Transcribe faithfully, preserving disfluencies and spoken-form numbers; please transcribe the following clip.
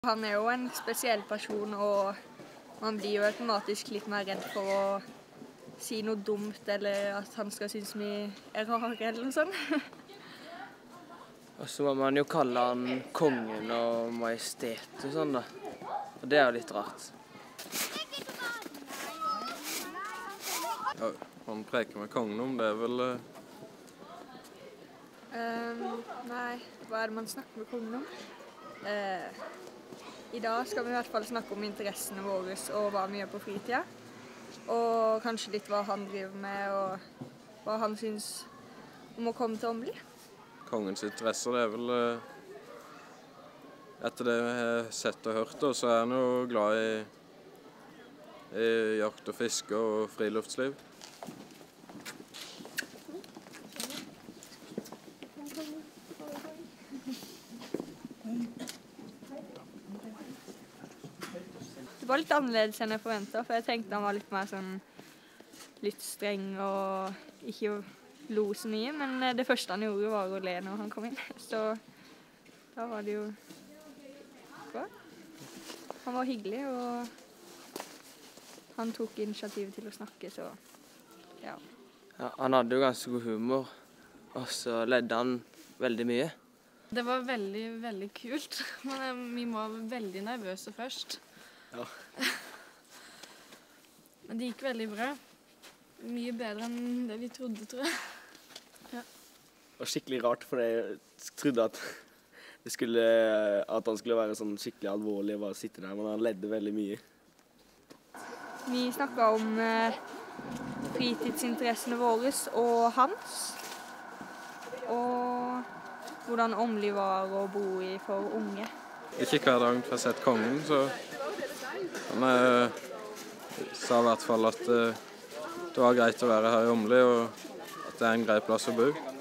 Han er jo en spesiell person, og man blir jo automatisk litt mer redd for å si noe dumt, eller at han skal synes vi er rare, eller noe sånt. Og så må man jo kalle han kongen og majestet og sånn da. Og det er jo litt rart. Ja, han preker med kongen om, det er vel... Um, nei, hva er det man snakker med kongen om? Uh, I dag skal vi i hvert fall snakke om interessene våre og hva vi gjør på fritida. Og kanskje litt hva han driver med, og hva han synes om å komme til Åmli. Kongens interesser, det er vel... Etter det jeg har sett og hørt, så er han jo glad i, i jakt og fiske og friluftsliv. Det var litt annerledes enn jeg forventet, for jeg tenkte han var litt mer sånn litt streng og ikke lo så mye, men det første han gjorde var å le når han kom inn, så da var det jo bra. Han var hyggelig, og han tok initiativet til å snakke, så ja. Ja, han hadde jo ganske god humor, og så ledde han veldig mye. Det var veldig, veldig kult, men vi var veldig nervøse først. Ja. Men det gikk veldig bra. Mye bedre enn det vi trodde, tror jeg. Ja. Det var skikkelig rart, for jeg trodde at, det skulle, at han skulle være sånn skikkelig alvorlig og bare sitte der, men han ledde veldig mye. Vi snakket om eh, fritidsinteressene våre og hans, og hvordan Åmli var å bo i for unge. Ikke hver dag jeg har sett kongen, så han eh, sa i hvert fall at eh, det var greit å være her i Åmli, og at det er en grei plass å bo.